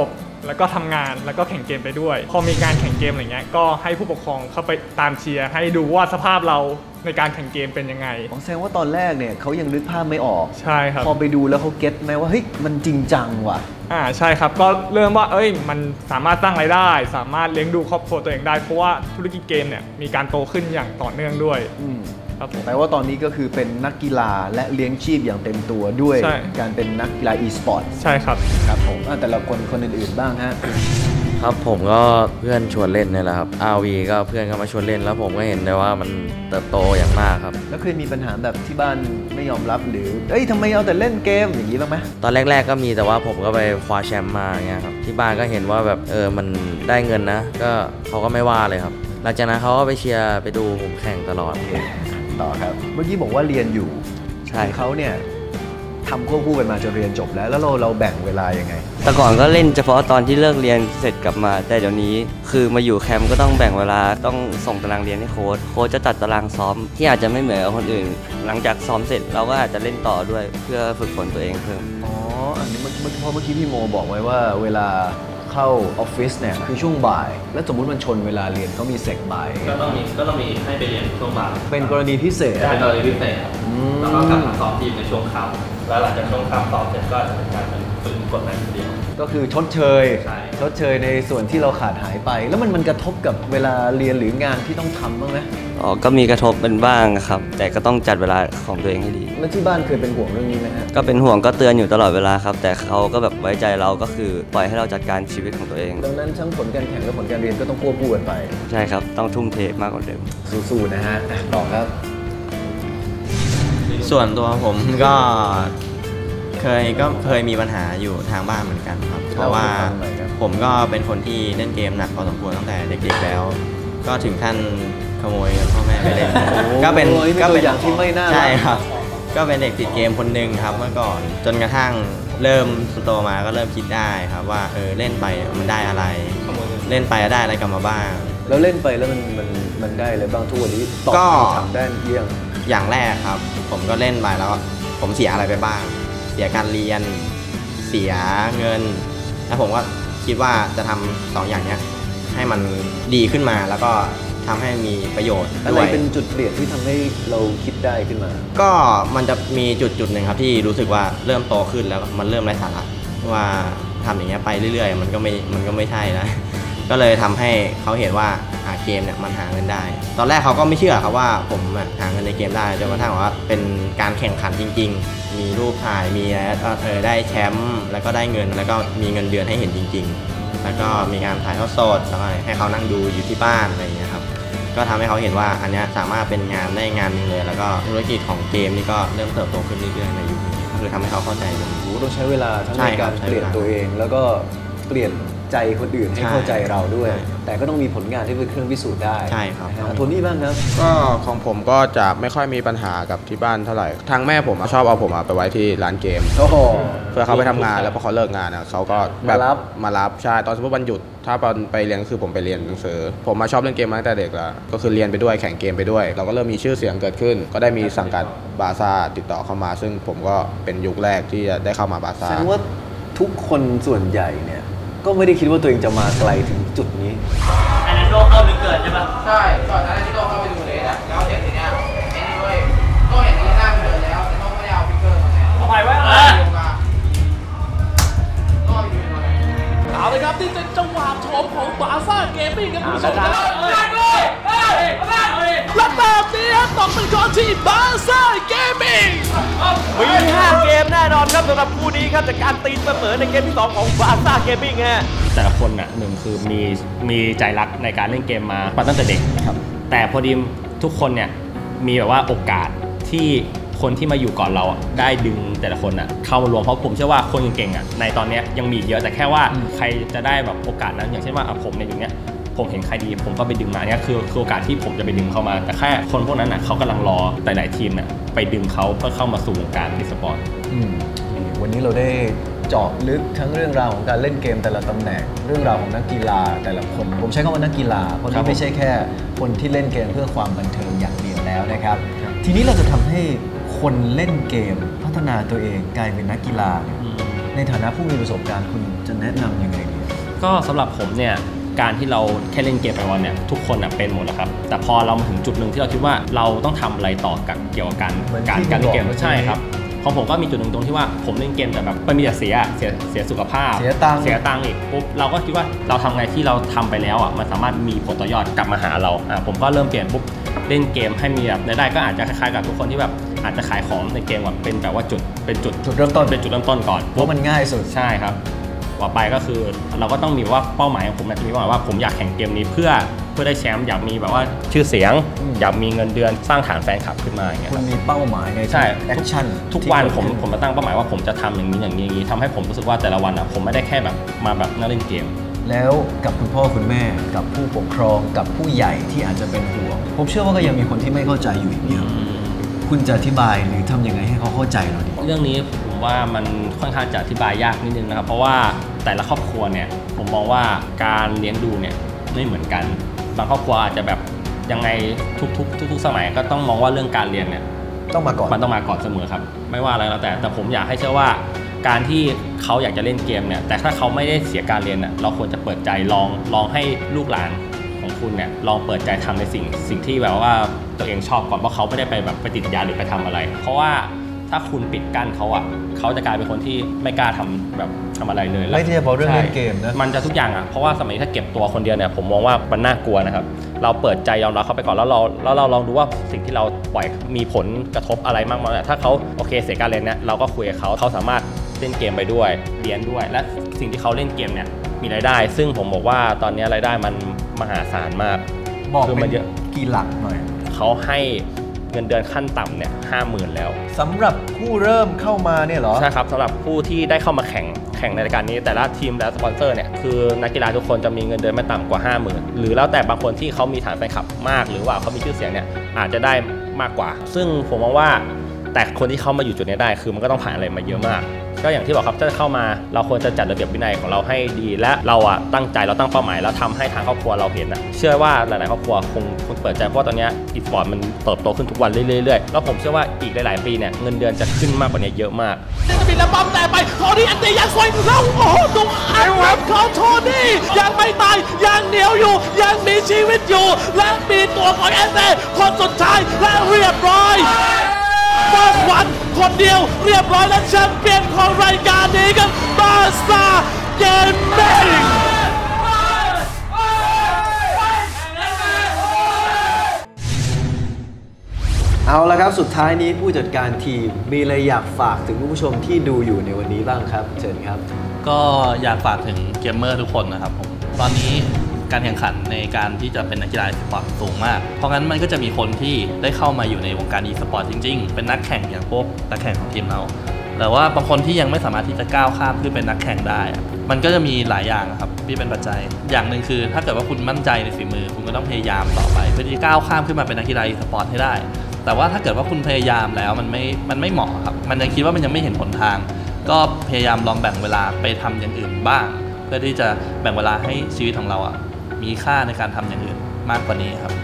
[SPEAKER 4] แล้วก็ทำงานแล้วก็แข่งเกมไปด้วยพอมีการแข่งเกมอะไรเงี้ยก็ให้ผู้ปกครองเข้าไปตามเชียร์ให้ดูว่าสภาพเราในการแข่งเกมเป็นยังไง
[SPEAKER 5] แสดงว่าตอนแรกเนี่ยเขายังนึกภาพไม่ออก
[SPEAKER 4] ใช่ครับ
[SPEAKER 5] พอไปดูแล้วเขาเก็ตไหมว่าเฮ้ยมันจริงจังว่ะ
[SPEAKER 4] ใช่ครับก็เริ่มว่ามันสามารถสร้างรายได้สามารถเลี้ยงดูครอบครัวตัวเองได้เพราะว่าธุรกิจเกมเนี่ยมีการโตขึ้นอย่างต่อเนื่องด้วย
[SPEAKER 5] แปลว่าตอนนี้ก็คือเป็นนักกีฬาและเลี้ยงชีพอย่างเต็มตัวด้วยการเป็นนักกีฬา e-sport
[SPEAKER 4] ใช่ครับ
[SPEAKER 5] ครับผมแต่ละคนอื่นๆบ้างฮะ
[SPEAKER 10] ครับผมก็เพื่อนชวนเล่นนี่แหละครับ RV ก็เพื่อนก็มาชวนเล่นแล้วผมก็เห็นได้ว่ามันเติบโตอย่างมากครับ
[SPEAKER 5] แล้วเคยมีปัญหาแบบที่บ้านไม่ยอมรับหรือทำไมเอาแต่เล่นเกมอย่างนี้บ้างไหม
[SPEAKER 10] ตอนแรกๆก็มีแต่ว่าผมก็ไปคว้าแชมป์มาเงี้ยครับที่บ้านก็เห็นว่าแบบมันได้เงินนะก็เขาก็ไม่ว่าเลยครับหลังจากนั้นเขาก็ไปเชียร์ไปดูผมแข่งตลอด
[SPEAKER 5] ต่อครับเมื่อกี้บอกว่าเรียนอยู่
[SPEAKER 10] ใช่
[SPEAKER 5] เขาเนี่ยทำควบคู่กันมาจนเรียนจบแล้วเราแบ่งเวลายังไง
[SPEAKER 10] แต่ก่อนก็เล่นเฉพาะตอนที่เลิกเรียนเสร็จกลับมาแต่เดี๋ยวนี้คือมาอยู่แคมป์ก็ต้องแบ่งเวลาต้องส่งตารางเรียนให้โค้ชจะจัดตารางซ้อมที่อาจจะไม่เหมือนกับคนอื่นหลังจากซ้อมเสร็จเราก็อาจจะเล่นต่อด้วยเพื่อฝึกฝนตัวเองเพิ่ม
[SPEAKER 5] อันนี้เมื่อกี้พี่โมบอกไว้ว่าเวลาเข้าออฟฟิศเนี่ยคือช่วงบ่ายแล้วสมมุติมันชนเวลาเรียนเขามีเซกบ่าย
[SPEAKER 6] ก็ต้องมีให้ไปเรียนช่วงบ่าย
[SPEAKER 5] เป็นกรณีพิเศษ
[SPEAKER 6] เป็นกรณีพิเศษแล้วก็กลับมาซ้อมทีมในช่วงค่ำแล้วหลังจากช่วงค่ำซ้อมเสร็จก็จะเป็นการฝึกกฎหมายเดียว
[SPEAKER 5] ก็คือชดเชยในส่วนที่เราขาดหายไปแล้วมันกระทบกับเวลาเรียนหรืองานที่ต้องทำบ้างไหม
[SPEAKER 10] ก็มีกระทบเป็นบ้างครับแต่ก็ต้องจัดเวลาของตัวเองให้ดี
[SPEAKER 5] แล้วที่บ้านเคยเป็นห่วงเรื่องนี้ไหมฮะ
[SPEAKER 10] ก็เป็นห่วงก็เตือนอยู่ตลอดเวลาครับแต่เขาก็แบบไว้ใจเราก็คือปล่อยให้เราจัดการชีวิตของตัวเอง
[SPEAKER 5] ดังนั้นทั้งผลการแข่งและผลการเรียนก็ต้องควบคู่กันไป
[SPEAKER 10] ใช่ครับต้องทุ่มเทมากกว่าเดิม
[SPEAKER 5] สู้ๆนะฮะต่อครับ
[SPEAKER 11] ส่วนตัวผมก็เคยมีปัญหาอยู่ทางบ้านเหมือนกันครับเพราะว่าผมก็เป็นคนที่เล่นเกมหนักพอสมควรตั้งแต่เด็กๆแล้วก็ถึงขั้นขโมยพ่อแม่ไปเล่นก็เป็น
[SPEAKER 5] อย่างที่ไม่น่า
[SPEAKER 11] ใช่ครับก็เป็นเด็กติดเกมคนหนึ่งครับเมื่อก่อนจนกระทั่งเริ่มโตมาก็เริ่มคิดได้ครับว่าเล่นไปมันได้อะไรเล่นไปได้อะไรกลับมาบ้าง
[SPEAKER 5] แล้วเล่นไปแล้วมันได้อะไรบ้างทุกวันนี้
[SPEAKER 11] ก็
[SPEAKER 5] ทำได้เยี่ยง
[SPEAKER 11] อย่างแรกครับผมก็เล่นไปแล้วผมเสียอะไรไปบ้างเสียการเรียนเสียเงินแล้วผมก็คิดว่าจะทำ2อย่างนี้ให้มันดีขึ้นมาแล้วก็ทำให้มีประโยชน์
[SPEAKER 5] อะไรเป็นจุดเปลี่ยนที่ทำให้เราคิดได้ขึ้นมา
[SPEAKER 11] ก็มันจะมีจุดหนึ่งครับที่รู้สึกว่าเริ่มโตขึ้นแล้วมันเริ่มไร้สาระว่าทำอย่างเงี้ยไปเรื่อยๆมันก็ไม่ใช่นะก็เลยทำให้เขาเห็นว่าเกมเนี่ยมันหาเงินได้ตอนแรกเขาก็ไม่เชื่อครับว่าผมหาเงินในเกมได้จนกระทั่งว่าเป็นการแข่งขันจริงๆมีรูปถ่ายมีได้แชมป์แล้วก็ได้เงินแล้วก็มีเงินเดือนให้เห็นจริงๆแล้วก็มีการถ่ายทอดสดให้เขานั่งดูอยู่ที่บ้านอะไรอย่างเงี้ยครับก็ทำให้เขาเห็นว่าอันนี้สามารถเป็นงานได้งานนึงเลยแล้วก็ธุรกิจของเกมนี่ก็เริ่มเติบโตขึ้นเรื่อยๆในยุคนี้ก็คือทำให้เขาเข้าใจ
[SPEAKER 5] ต้องใช้เวลาทั้งในการเปลี่ยนตัวเองแล้วก็เปลี่ยนใจคนอื่นให้เข้าใจเราด้วยแต่ก็ต้องมีผลงานที่เป็นเครื่องพิสูจน์ได้
[SPEAKER 11] ใช่ครับ
[SPEAKER 5] โทนี่บ้างครับ
[SPEAKER 12] ก็ของผมก็จะไม่ค่อยมีปัญหากับที่บ้านเท่าไหร่ทางแม่ผมชอบเอาผมไปไว้ที่ร้านเกมเพื่อเขาไปทำงานแล้วพอเขาเลิกงานเขาก็แบบมารับใช่ตอนสมมติวันหยุดถ้าไปเรียนก็คือผมไปเรียนหนังสือผมมาชอบเล่นเกมมาตั้งแต่เด็กแล้วก็คือเรียนไปด้วยแข่งเกมไปด้วยเราก็เริ่มมีชื่อเสียงเกิดขึ้นก็ได้มีสังกัดบาซ่าติดต่อเข้ามาซึ่งผมก็เป็นยุคแรกที่จะได้เข้ามาบาซ่า
[SPEAKER 5] แสดงว่าทุกคนส่วนใหญ่เนี่ยก็ไม่ได้คิดว่าตัวเองจะมาไกลถึงจุดนี้
[SPEAKER 3] อันนั้นโลเข้าหรือเกิดใช่ปะ
[SPEAKER 13] ใช่ก่อนหน้านี้ที่โลเข้าไปดูเลยนะแล้วเด็กทีเนี้ยไอ้นี่ด้วยก็เห็นที่หน้าเดินแล้วแต่ต้องไม่เอาพิกเกอร์มาไง
[SPEAKER 3] ทำไมวะ
[SPEAKER 13] เอาเลยครับที่เป็นจังหวะโฉมของบาซ่าเกมมิ่งครับคุณผู้ชมครับและแบบนี้ตกเป็นของทีมบาซ่าเกมมิ่ง
[SPEAKER 7] มี5 เกมแน่นอนครับสำหรับคู่นี้ครับจากการตีเสมอในเกมที่2ของบาซ่าเกมมิ่งฮะ
[SPEAKER 8] แต่ละคนหนึ่งคือมีใจรักในการเล่นเกมมาตั้งแต่เด็กครับแต่พอดีทุกคนเนี่ยมีแบบว่าโอกาสที่คนที่มาอยู่ก่อนเราได้ดึงแต่ละคนเข้ามารวมเพราะผมเชื่อว่าคนเก่งๆในตอนนี้ยังมีเยอะแต่แค่ว่าใครจะได้แบบโอกาสนั้นอย่างเช่นว่าผมในยุคนี้ผมเห็นใครดีผมก็ไปดึงมาเนี่ยคือโอกาสที่ผมจะไปดึงเข้ามาแต่แค่คนพวกนั้นเขากำลังรอหลายๆทีมไปดึงเขาเพื่อเข้ามาสู่วงการอีสปอร์ต
[SPEAKER 5] วันนี้เราได้เจาะลึกทั้งเรื่องราวของการเล่นเกมแต่ละตำแหน่งเรื่องราวของนักกีฬาแต่ละคนผมใช้คำว่านักกีฬาเพราะนี่ไม่ใช่แค่คนที่เล่นเกมเพื่อความบันเทิงอย่างเดียวแล้วนะครับทีนี้เราจะทำให้คนเล่นเกมพัฒนาตัวเองกลายเป็นนักกีฬาในฐานะผู้มีประสบการณ์คุณจะแนะนำยังไงดี
[SPEAKER 8] ก็สำหรับผมเนี่ยการที่เราแค่เล่นเกมไปวันเนี่ยทุกคนเป็นหมดแล้วครับแต่พอเรามาถึงจุดหนึ่งที่เราคิดว่าเราต้องทำอะไรต่อกับเกี่ยวกับการเล่นเกมใช่ครับของผมก็มีจุดหนึ่งตรงที่ว่าผมเล่นเกมแต่แบบมันมีแต่เสียสุขภาพเสียตังค์อีกปุ๊บเราก็คิดว่าเราทำไงที่เราทำไปแล้วมันสามารถมีผลต่อยอดกลับมาหาเราผมก็เริ่มเปลี่ยนปุ๊บเล่นเกมให้มีแบบรายได้ก็อาจจะคล้ายๆกับทุกคนที่แบบอาจจะขายของในเกมแบบเป็นแบบว่าจุดเริ่มต้นก่อนเพราะ
[SPEAKER 5] มันง่ายสุด
[SPEAKER 8] ใช่ครับต่อไปก็คือเราก็ต้องมีว่าเป้าหมายของผมจะมีว่าผมอยากแข่งเกมนี้เพื่อได้แชมป์อยากมีแบบว่าชื่อเสียงอยากมีเงินเดือนสร้างฐานแฟนคลับขึ้นมาอย่างเงี้ย
[SPEAKER 5] คุณมีเป้าหมายในแอคชั่น
[SPEAKER 8] ทุกวันผมมาตั้งเป้าหมายว่าผมจะทำอย่างนี้ทำให้ผมรู้สึกว่าแต่ละวันผมไม่ได้แค่แบบมาแบบนั่งเล่นเกม
[SPEAKER 5] แล้วกับคุณพ่อคุณแม่กับผู้ปกครองกับผู้ใหญ่ที่อาจจะเป็นห่วงผมเชื่อว่าก็ยังมีคนที่ไม่เข้าใจอยู่อีกเยอะคุณจะอธิบายหรือทำยังไงให้เขาเข้าใจเราดี
[SPEAKER 8] เรื่องนี้ผมว่ามันค่อนข้างจะอธิบายยากนิดนึงนะครับเพราะว่าแต่ละครอบครัวเนี่ยผมมองว่าการเลี้ยงดูเนี่ยไม่เหมือนกันบางครอบครัวอาจจะแบบยังไงทุกสมัยก็ต้องมองว่าเรื่องการเรียนเนี่ย
[SPEAKER 5] ต้องมาก่อน
[SPEAKER 8] มันต้องมาก่อนเสมอครับไม่ว่าอะไรแล้วแต่ผมอยากให้เชื่อว่าการที่เขาอยากจะเล่นเกมเนี่ยแต่ถ้าเขาไม่ได้เสียการเรียนเนี่ยเราควรจะเปิดใจลองให้ลูกหลานของคุณเนี่ยลองเปิดใจทำในสิ่งที่แบบว่าตัวเองชอบก่อนเพราะเขาไม่ได้ไปแบบไปติดยาหรือไปทำอะไรเพราะว่าถ้าคุณปิดกั้นเขาจะกลายเป็นคนที่ไม่กล้าทำอะไรเลย
[SPEAKER 5] ไม่ใช่เฉพาะเรื่องเล่นเกมนะ
[SPEAKER 8] มันจะทุกอย่างเพราะว่าสมัยถ้าเก็บตัวคนเดียวเนี่ยผมมองว่ามันน่ากลัวนะครับเราเปิดใจยอมรับเขาไปก่อนแล้วเราลองดูว่าสิ่งที่เราปล่อยมีผลกระทบอะไรมากมั้ยถ้าเขาโอเคเสียการเรียนเนี่ยเราก็คุยกับเขาสามารถเล่นเกมไปด้วยเรียนด้วยและสิ่งที่เขาเล่นเกมเนี่ยมีรายได้ซึ่งผมบอกว่าตอนนี้รายได้มันมหาศาลมาก
[SPEAKER 5] บอกเป็นกี่หลักหน่อย
[SPEAKER 8] เขาให้เงินเดือนขั้นต่ำเนี่ย 50,000 แล้ว
[SPEAKER 5] สำหรับผู้เริ่มเข้ามาเนี่ยเหรอ
[SPEAKER 8] ใช่ครับสำหรับผู้ที่ได้เข้ามาแข่งในรายการนี้แต่ละทีมและสปอนเซอร์เนี่ยคือนักกีฬาทุกคนจะมีเงินเดือนไม่ต่ำกว่า 50,000 หรือแล้วแต่บางคนที่เขามีฐานแฟนคลับมากหรือว่าเขามีชื่อเสียงเนี่ยอาจจะได้มากกว่าซึ่งผมมองว่าแต่คนที่เข้ามาอยู่จุดนี้ได้คือมันก็ต้องผ่านอะไรมาเยอะมากก็อย่างที่บอกครับถ้าเข้ามาเราควรจะจัดระเบียบวินัยของเราให้ดีและเราตั้งใจเราตั้งเป้าหมายแล้วทำให้ทางครอบครัวเราเห็นเชื่อว่าหลายๆครอบครัวคงเปิดใจเพราะตอนนี้อีสปอร์ตมันเติบโตขึ้นทุกวันเรื่อยๆแล้วผมเชื่อว่าอีกหลายๆปีเนี่ยเงินเดือนจะขึ้นมากกว่านี้เยอะมาก
[SPEAKER 7] จะมีระบำแต่ไปโทนี่อันตียังสวยแล้วโอ้โหดูอันวับของโทนี่ยังไม่ตายยังเหนียวอยู่ยังมีชีวิตอยู่และมีตัวของแอนเต้คนสุดท้ายและเรียบร้อยบอสวันคนเดียวเรียบร้อยและแชมเปี้ยนของรายการนี้กับบาซ่าเกมมิ่ง
[SPEAKER 5] เอาละครับสุดท้ายนี้ผู้จัดการทีมมีอะไรอยากฝากถึงผู้ชมที่ดูอยู่ในวันนี้บ้างครับเชิญครับ
[SPEAKER 6] ก็อยากฝากถึงเกมเมอร์ทุกคนนะครับผมตอนนี้การแข่งขันในการที่จะเป็นนักกีฬาอีสปอร์ตสูงมากเพราะงั้นมันก็จะมีคนที่ได้เข้ามาอยู่ในวงการอีสปอร์ตจริงๆเป็นนักแข่งอย่างพวกนักแข่งของทีมเราแต่ว่าบางคนที่ยังไม่สามารถที่จะก้าวข้ามขึ้นเป็นนักแข่งได้มันก็จะมีหลายอย่างครับที่เป็นปัจจัยอย่างหนึ่งคือถ้าเกิดว่าคุณมั่นใจในฝีมือคุณก็ต้องพยายามต่อไปเพื่อที่จะก้าวข้ามขึ้นมาเป็นนักกีฬาอีสปอร์ตให้ได้แต่ว่าถ้าเกิดว่าคุณพยายามแล้วมันไม่เหมาะครับมันยังคิดว่ามันยังไม่เห็นหนทางก็พยายามลองแบ่งเวลาไปทำอย่างอื่นบ้างเพื่อที่จะแบ่งเวลาให้ชีวิตของเรามีค่าในการทำอย่างอื่นมากกว่านี้ครับ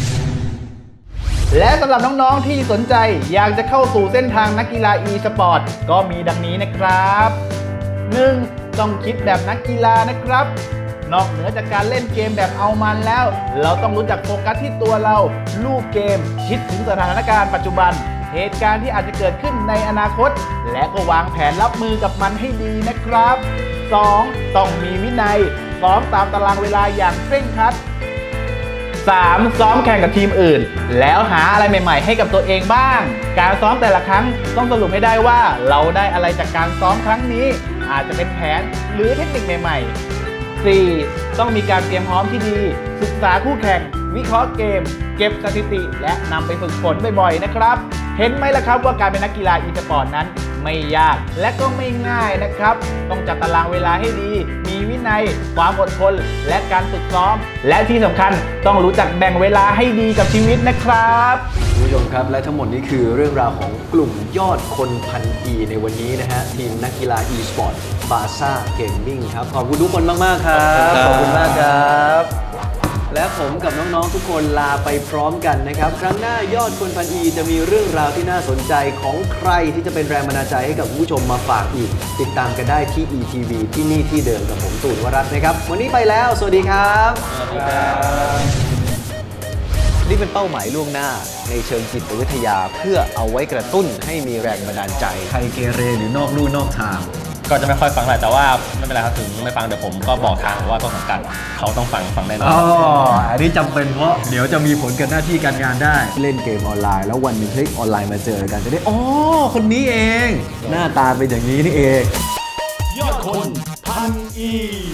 [SPEAKER 2] และสำหรับน้องๆที่สนใจอยากจะเข้าสู่เส้นทางนักกีฬา e-sport ก็มีดังนี้นะครับ 1. ต้องคิดแบบนักกีฬานะครับนอกเหนือจากการเล่นเกมแบบเอามันแล้วเราต้องรู้จักโฟกัสที่ตัวเราลูกเกมคิดถึงสถานการณ์ปัจจุบันเหตุการณ์ที่อาจจะเกิดขึ้นในอนาคตและก็วางแผนรับมือกับมันให้ดีนะครับ 2. ต้องมีวินัยซ้อมตามตารางเวลาอย่างเคร่งครัด 3. ซ้อมแข่งกับทีมอื่นแล้วหาอะไรใหม่ๆให้กับตัวเองบ้างการซ้อมแต่ละครั้งต้องสรุปให้ได้ว่าเราได้อะไรจากการซ้อมครั้งนี้อาจจะเป็นแผนหรือเทคนิคใหม่ๆ 4. ต้องมีการเตรียมพร้อมที่ดีศึกษาคู่แข่งวิเคราะห์เกมเก็บสถิติและนำไปฝึกฝนบ่อยๆนะครับเห็นไหมล่ะครับว่าการเป็นนักกีฬาอีสปอร์ตนั้นไม่ยากและก็ไม่ง่ายนะครับต้องจัดตารางเวลาให้ดีมีวินัยความอดทนและการฝึกซ้อมและที่สำคัญต้องรู้จักแบ่งเวลาให้ดีกับชีวิตนะครับ
[SPEAKER 5] คุณผู้ชมครับและทั้งหมดนี้คือเรื่องราวของกลุ่มยอดคนพันอีในวันนี้นะฮะทีมนักกีฬา e-sport บาซ่าเกมมิ่งครับขอบคุณทุกคนมากๆครับขอบคุณมากครับและผมกับน้องๆทุกคนลาไปพร้อมกันนะครับครั้งหน้ายอดคนพันอีจะมีเรื่องราวที่น่าสนใจของใครที่จะเป็นแรงบันดาลใจให้กับผู้ชมมาฝากอีกติดตามกันได้ที่ ETV ที่นี่ที่เดิมกับผมตูนวรัตน์นะครับวันนี้ไปแล้วสวัสดีครับสวัสดีครับนี่เป็นเป้าหมายล่วงหน้าในเชิงจิตวิทยาเพื่อเอาไว้กระตุ้นให้มีแรงบันดาลใจใครเกเรหรือนอกลู่นอกทาง
[SPEAKER 8] ก็จะไม่ค่อยฟังแหละแต่ว่าไม่เป็นไรครับถึงไม่ฟังเดี๋ยวผมก็บอกทางว่าต้นสังกัดเขาต้องฟังแน่นอน
[SPEAKER 5] อันนี้จำเป็นเพราะเดี๋ยวจะมีผลกับหน้าที่การงานได้เล่นเกมออนไลน์แล้ววันหนึ่งเฮ้ยออนไลน์มาเจอกันจะได้อ๋อคนนี้เองหน้าตาเป็นอย่างนี้นี่เองยอดคนพันอี